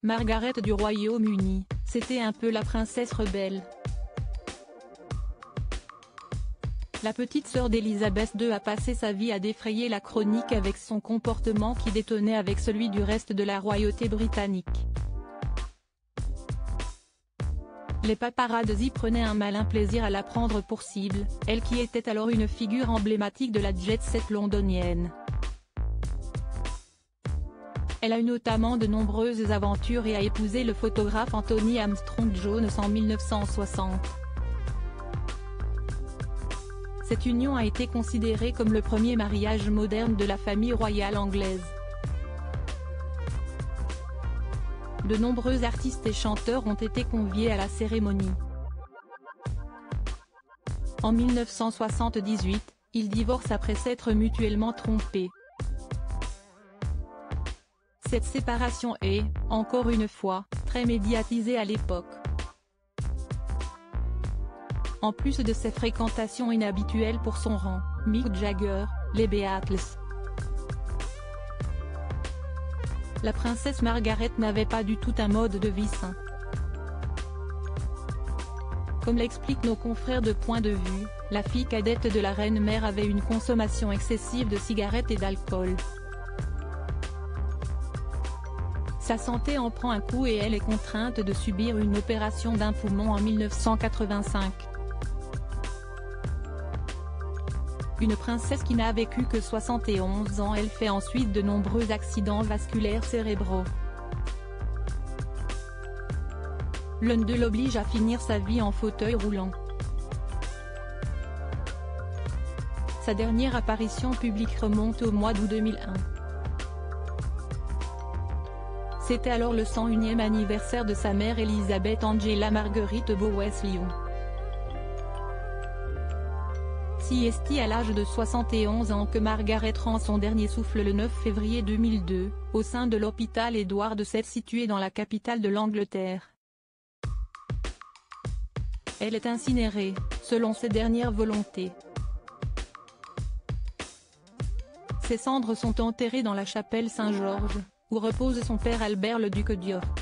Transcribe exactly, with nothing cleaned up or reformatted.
Margaret du Royaume-Uni, c'était un peu la princesse rebelle. La petite sœur d'Élisabeth deux a passé sa vie à défrayer la chronique avec son comportement qui détonnait avec celui du reste de la royauté britannique. Les paparazzi prenaient un malin plaisir à la prendre pour cible, elle qui était alors une figure emblématique de la jet-set londonienne. Elle a eu notamment de nombreuses aventures et a épousé le photographe Anthony Armstrong-Jones en mille neuf cent soixante. Cette union a été considérée comme le premier mariage moderne de la famille royale anglaise. De nombreux artistes et chanteurs ont été conviés à la cérémonie. En mille neuf cent soixante-dix-huit, ils divorcent après s'être mutuellement trompés. Cette séparation est, encore une fois, très médiatisée à l'époque. En plus de ses fréquentations inhabituelles pour son rang, Mick Jagger, les Beatles. La princesse Margaret n'avait pas du tout un mode de vie sain. Comme l'expliquent nos confrères de Point de Vue, la fille cadette de la reine-mère avait une consommation excessive de cigarettes et d'alcool. Sa santé en prend un coup et elle est contrainte de subir une opération d'un poumon en mille neuf cent quatre-vingt-cinq. Une princesse qui n'a vécu que soixante et onze ans, elle fait ensuite de nombreux accidents vasculaires cérébraux. L'un d'eux l'oblige à finir sa vie en fauteuil roulant. Sa dernière apparition publique remonte au mois d'août deux mille un. C'était alors le cent unième anniversaire de sa mère Elisabeth Angela Marguerite Bowes-Lyon. C'est à l'âge de soixante et onze ans que Margaret rend son dernier souffle le neuf février deux mille deux, au sein de l'hôpital Édouard sept situé dans la capitale de l'Angleterre. Elle est incinérée, selon ses dernières volontés. Ses cendres sont enterrées dans la chapelle Saint-Georges, où repose son père Albert le duc d'York.